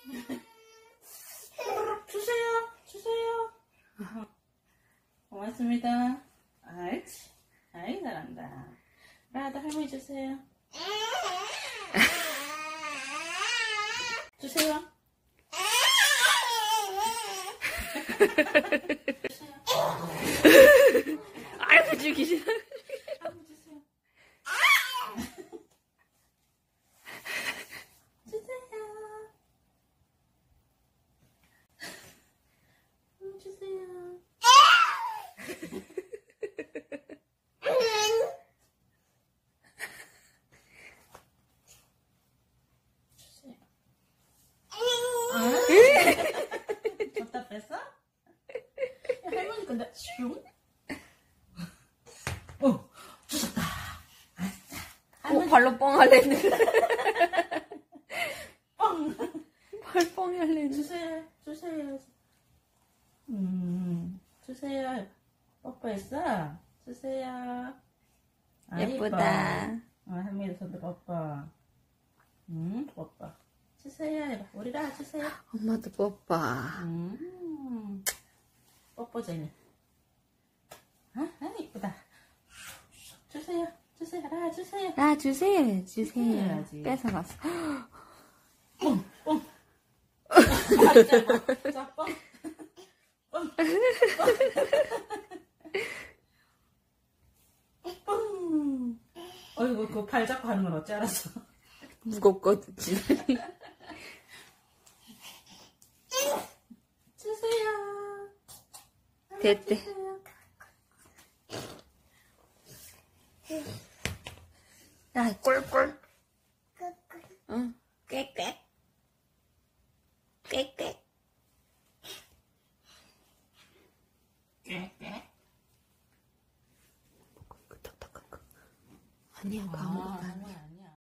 주세요. 주세요. 고맙습니다. 알지? 아이, 잘한다. 나도 할머니 주세요. 주세요. 아이고, 주기 싫어. 한번 주세요. 주세요. 주세요. 줬다 뺐어? 할머니 근데 슝? 주셨다. 발로 뻥 할래 했는데. 뻥. 발 뻥이 할래 했는데. 주세요. 주세요. 주세요. 뽀뽀했어? 주세요. 예쁘다. 할머니 손도 뽀뽀. 뽀뽀. 주세요. 우리라 주세요. 엄마도 뽀뽀. 뽀뽀쟁이. 이쁘다. 주세요. 주세요. 라 주세요. 나 주세요. 주세요. 주세요야지. 뺏어갔어. 뻥. 뻥. 자, 뻥. 뻥. 뻥. 어이구, 그 발 잡고 하는 건 어찌 알았어? 무겁거든. 주세요. 됐대. 야, 꿀꿀. 응, 꽥꽥. 꽥꽥. 아니야, 아무것도 아니야.